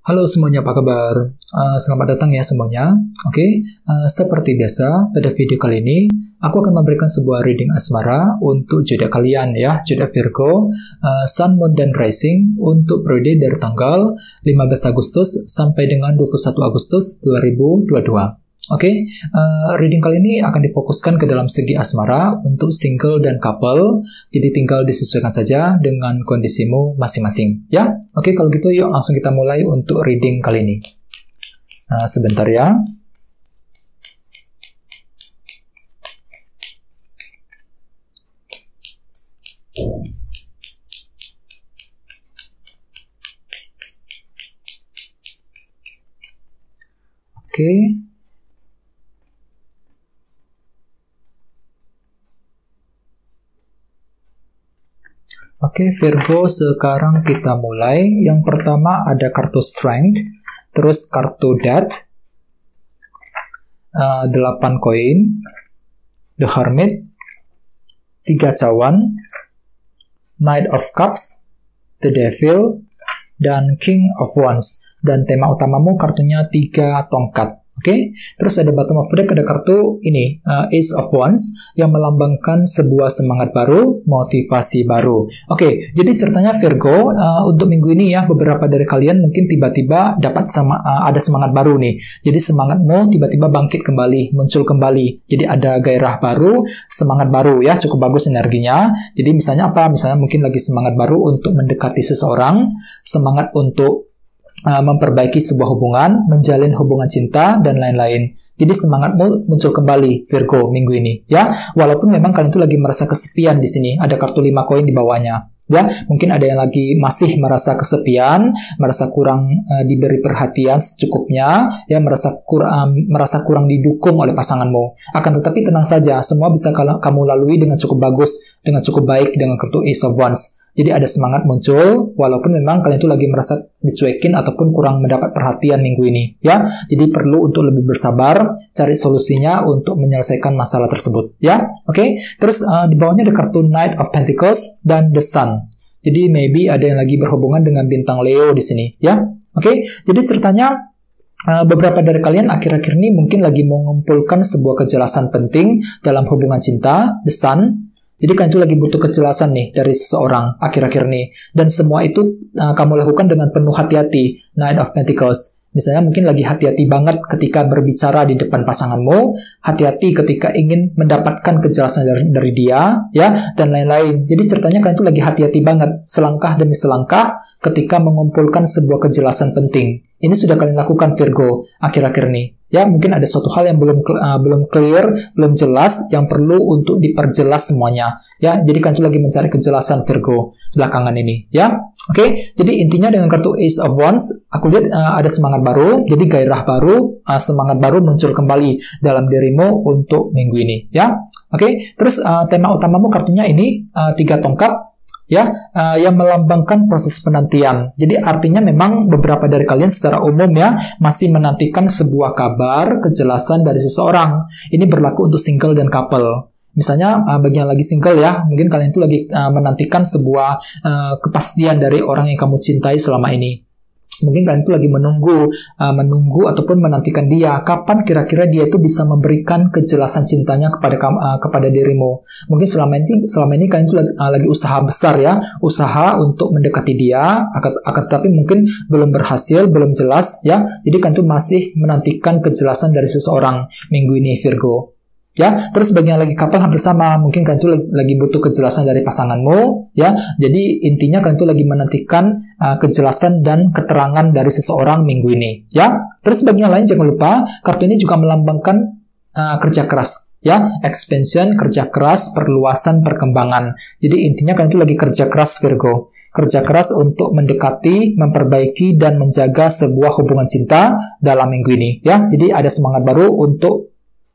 Halo semuanya, apa kabar? Selamat datang ya semuanya. Oke, seperti biasa, pada video kali ini aku akan memberikan sebuah reading asmara untuk zodiak kalian ya, zodiak Virgo, Sun, Moon, dan Rising untuk periode dari tanggal 15 Agustus sampai dengan 21 Agustus 2022. Oke, reading kali ini akan difokuskan ke dalam segi asmara untuk single dan couple, jadi tinggal disesuaikan saja dengan kondisimu masing-masing, ya. Oke, kalau gitu yuk langsung kita mulai untuk reading kali ini. Sebentar ya. Oke. Oke, Virgo, sekarang kita mulai. Yang pertama ada kartu Strength, terus kartu Death, 8 koin, The Hermit, 3 cawan, Knight of Cups, The Devil, dan King of Wands. Dan tema utamamu kartunya 3 tongkat. Oke, terus ada bottom of deck, ada kartu ini, Ace of Wands, yang melambangkan sebuah semangat baru, motivasi baru. Oke, jadi ceritanya Virgo, untuk minggu ini ya, beberapa dari kalian mungkin tiba-tiba dapat ada semangat baru nih. Jadi semangatmu tiba-tiba bangkit kembali, muncul kembali. Jadi ada gairah baru, semangat baru ya, cukup bagus energinya. Jadi misalnya apa? Misalnya mungkin lagi semangat baru untuk mendekati seseorang, semangat untuk memperbaiki sebuah hubungan, menjalin hubungan cinta, dan lain-lain. Jadi semangatmu muncul kembali, Virgo, minggu ini, ya. Walaupun memang kalian tuh lagi merasa kesepian di sini, ada kartu 5 koin di bawahnya. Ya, mungkin ada yang lagi masih merasa kesepian, merasa kurang diberi perhatian secukupnya, ya, merasa kurang didukung oleh pasanganmu. Akan tetapi tenang saja, semua bisa kamu lalui dengan cukup bagus, dengan cukup baik dengan kartu Ace of Wands. Jadi ada semangat muncul, walaupun memang kalian itu lagi merasa dicuekin ataupun kurang mendapat perhatian minggu ini, ya. Jadi perlu untuk lebih bersabar, cari solusinya untuk menyelesaikan masalah tersebut, ya. Oke. Terus di bawahnya ada kartu Knight of Pentacles dan The Sun. Jadi maybe ada yang lagi berhubungan dengan bintang Leo di sini, ya. Oke. Jadi ceritanya beberapa dari kalian akhir-akhir ini mungkin lagi mengumpulkan sebuah kejelasan penting dalam hubungan cinta, The Sun. Jadi kalian itu lagi butuh kejelasan nih dari seseorang akhir-akhir ini. Dan semua itu kamu lakukan dengan penuh hati-hati. Knight of Pentacles. Misalnya mungkin lagi hati-hati banget ketika berbicara di depan pasanganmu. Hati-hati ketika ingin mendapatkan kejelasan dari dia, ya, dan lain-lain. Jadi ceritanya kalian itu lagi hati-hati banget. Selangkah demi selangkah ketika mengumpulkan sebuah kejelasan penting. Ini sudah kalian lakukan, Virgo, akhir-akhir ini. Ya, mungkin ada suatu hal yang belum clear, belum jelas, yang perlu untuk diperjelas semuanya. Ya, jadi kalian itu lagi mencari kejelasan, Virgo, belakangan ini. Ya, oke. Jadi intinya dengan kartu Ace of Wands, aku lihat ada semangat baru, jadi gairah baru, semangat baru muncul kembali dalam dirimu untuk minggu ini. Ya, oke. Terus tema utamamu kartunya ini 3 tongkat. Ya, yang melambangkan proses penantian. Jadi artinya memang beberapa dari kalian secara umum ya masih menantikan sebuah kabar, kejelasan dari seseorang. Ini berlaku untuk single dan couple. Misalnya bagi yang lagi single ya, mungkin kalian itu lagi menantikan sebuah kepastian dari orang yang kamu cintai selama ini. Mungkin kalian itu lagi menunggu ataupun menantikan dia. Kapan kira-kira dia itu bisa memberikan kejelasan cintanya kepada dirimu. Mungkin selama ini kalian itu lagi usaha besar ya. Usaha untuk mendekati dia. Tapi mungkin belum berhasil, belum jelas ya. Jadi kalian itu masih menantikan kejelasan dari seseorang minggu ini, Virgo. Ya, terus bagi yang lagi couple hampir sama, mungkin kalian itu lagi butuh kejelasan dari pasanganmu, ya. Jadi intinya kalian itu lagi menantikan kejelasan dan keterangan dari seseorang minggu ini, ya. Terus bagi yang lain jangan lupa, kartu ini juga melambangkan kerja keras, ya. Expansion, kerja keras, perluasan, perkembangan. Jadi intinya kalian itu lagi kerja keras, Virgo. Kerja keras untuk mendekati, memperbaiki, dan menjaga sebuah hubungan cinta dalam minggu ini, ya. Jadi ada semangat baru untuk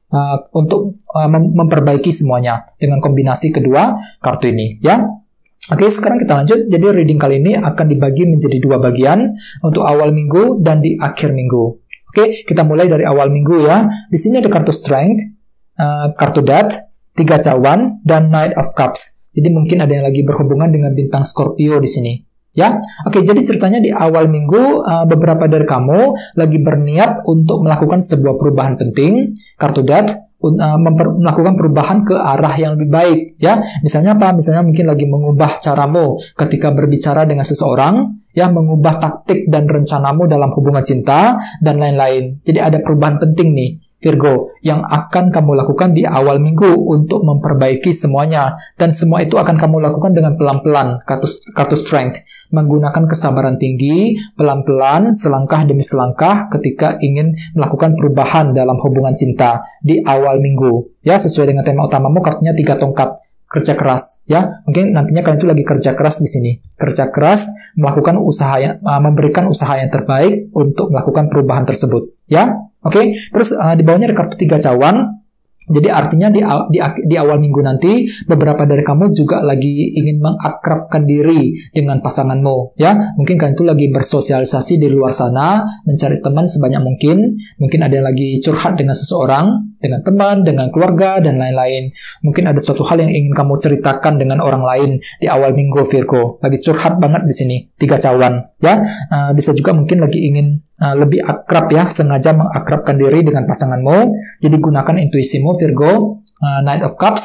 memperbaiki semuanya dengan kombinasi kedua kartu ini, ya. Oke, sekarang kita lanjut. Jadi reading kali ini akan dibagi menjadi 2 bagian untuk awal minggu dan di akhir minggu. Oke, kita mulai dari awal minggu ya. Di sini ada kartu Strength, kartu Death, 3 cawan, dan Knight of Cups. Jadi mungkin ada yang lagi berhubungan dengan bintang Scorpio di sini. Ya, oke. Jadi ceritanya di awal minggu beberapa dari kamu lagi berniat untuk melakukan sebuah perubahan penting, kartu that, melakukan perubahan ke arah yang lebih baik. Ya, misalnya apa? Misalnya mungkin lagi mengubah caramu ketika berbicara dengan seseorang, ya, mengubah taktik dan rencanamu dalam hubungan cinta dan lain-lain. Jadi ada perubahan penting nih, Virgo, yang akan kamu lakukan di awal minggu untuk memperbaiki semuanya. Dan semua itu akan kamu lakukan dengan pelan-pelan, kartu strength. Menggunakan kesabaran tinggi, pelan-pelan, selangkah demi selangkah ketika ingin melakukan perubahan dalam hubungan cinta di awal minggu. Ya, sesuai dengan tema utamamu, kartunya 3 tongkat. Kerja keras, ya. Mungkin nantinya kalian itu lagi kerja keras di sini. Kerja keras, melakukan usaha memberikan usaha yang terbaik untuk melakukan perubahan tersebut, ya. Oke. Terus di bawahnya ada kartu 3 cawan. Jadi artinya di awal minggu nanti beberapa dari kamu juga lagi ingin mengakrabkan diri dengan pasanganmu, ya. Mungkin kalian itu lagi bersosialisasi di luar sana, mencari teman sebanyak mungkin. Mungkin ada yang lagi curhat dengan seseorang, dengan teman, dengan keluarga dan lain-lain. Mungkin ada suatu hal yang ingin kamu ceritakan dengan orang lain di awal minggu, Virgo. Lagi curhat banget di sini, 3 cawan, ya. Bisa juga mungkin lagi ingin lebih akrab, ya, sengaja mengakrabkan diri dengan pasanganmu. Jadi gunakan intuisimu, Virgo. Knight of Cups,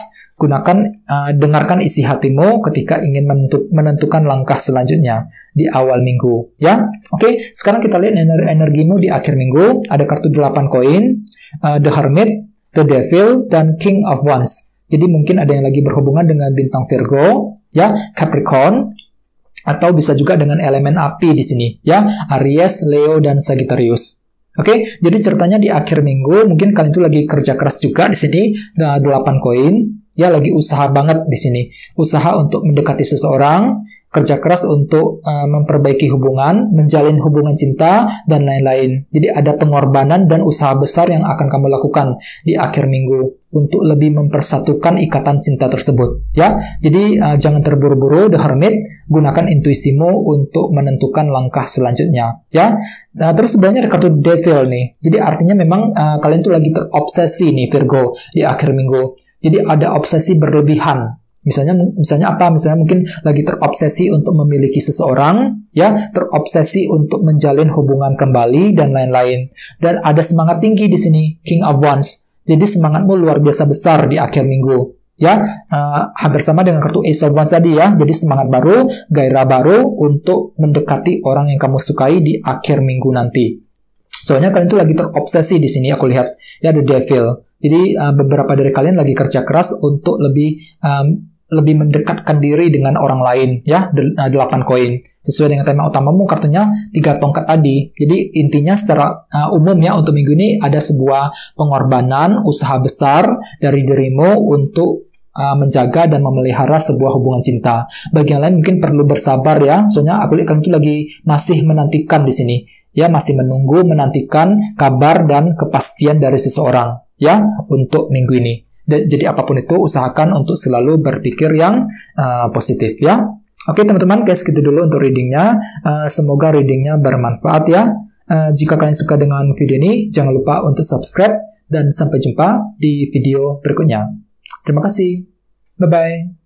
dengarkan isi hatimu ketika ingin menentukan langkah selanjutnya di awal minggu, ya. Oke, sekarang kita lihat energimu di akhir minggu. Ada kartu 8 koin, The Hermit, The Devil, dan King of Wands. Jadi mungkin ada yang lagi berhubungan dengan bintang Virgo, ya, Capricorn, atau bisa juga dengan elemen api di sini, ya, Aries, Leo, dan Sagittarius. Oke, jadi ceritanya di akhir minggu mungkin kalian itu lagi kerja keras juga di sini, 8 koin, ya, lagi usaha banget di sini. Usaha untuk mendekati seseorang, kerja keras untuk memperbaiki hubungan, menjalin hubungan cinta, dan lain-lain. Jadi ada pengorbanan dan usaha besar yang akan kamu lakukan di akhir minggu untuk lebih mempersatukan ikatan cinta tersebut, ya. Jadi jangan terburu-buru, The Hermit. Gunakan intuisimu untuk menentukan langkah selanjutnya, ya. Nah, terus sebenarnya ada kartu Devil nih. Jadi artinya memang kalian tuh lagi terobsesi nih, Virgo, di akhir minggu. Jadi ada obsesi berlebihan. Misalnya apa? Misalnya mungkin lagi terobsesi untuk memiliki seseorang, ya, terobsesi untuk menjalin hubungan kembali dan lain-lain. Dan ada semangat tinggi di sini, King of Wands. Jadi semangatmu luar biasa besar di akhir minggu, ya. Hampir sama dengan kartu Ace of Wands tadi, ya. Jadi semangat baru, gairah baru untuk mendekati orang yang kamu sukai di akhir minggu nanti. Soalnya kalian itu lagi terobsesi di sini, aku lihat, ya, The Devil. Jadi beberapa dari kalian lagi kerja keras untuk lebih mendekatkan diri dengan orang lain, ya. 8 koin. Sesuai dengan tema utamamu, kartunya 3 tongkat tadi. Jadi intinya secara umum, ya, untuk minggu ini ada sebuah pengorbanan, usaha besar dari dirimu untuk menjaga dan memelihara sebuah hubungan cinta. Bagi yang lain mungkin perlu bersabar, ya. Soalnya aku lihat kalian itu lagi masih menantikan di sini, ya, masih menantikan kabar dan kepastian dari seseorang, ya, untuk minggu ini. Jadi apapun itu, usahakan untuk selalu berpikir yang positif, ya. Oke teman-teman, guys, gitu dulu untuk readingnya. Semoga readingnya bermanfaat, ya. Jika kalian suka dengan video ini, jangan lupa untuk subscribe, dan sampai jumpa di video berikutnya. Terima kasih. Bye-bye.